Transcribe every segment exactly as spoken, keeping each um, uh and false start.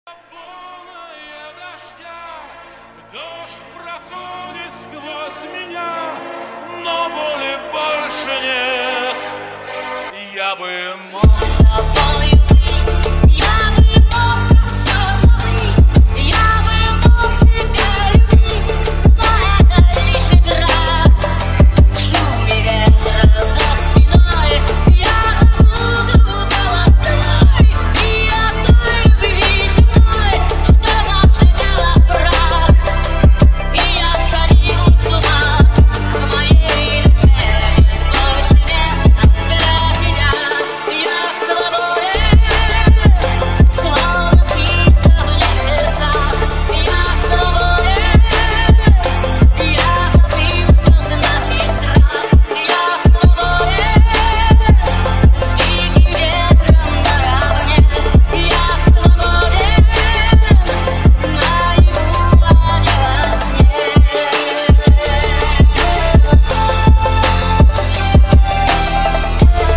Дождь проходит сквозь меня, но боли больше нет. Я бы мог с тобой быть, я бы мог все забыть, я бы мог тебя любить, но это лишь игра. В шуме ветра за спиной я забуду полостой и о той любви земной, что нажигала прах. И я сходил с ума, в моей душе нет больше места для тебя. Я свободен, словно птица в небесах. Я свободен, я забыл, что значит страх. Я свободен, с диким ветром наравне. Я свободен, наяву, а не во сне.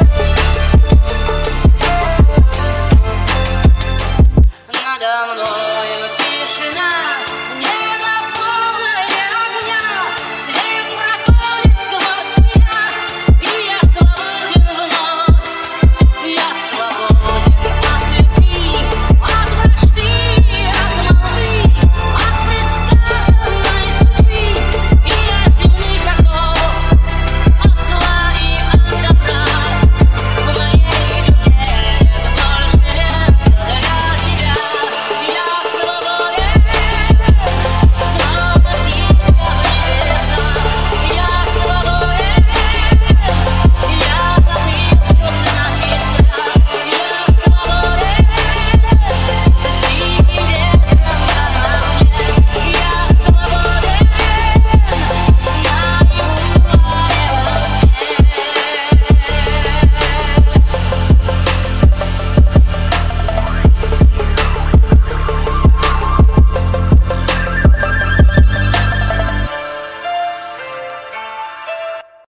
Надо мной